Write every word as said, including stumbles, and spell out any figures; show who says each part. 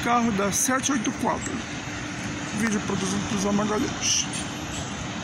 Speaker 1: carro da sete oito quatro. Vídeo produzido por Zé Magalhães.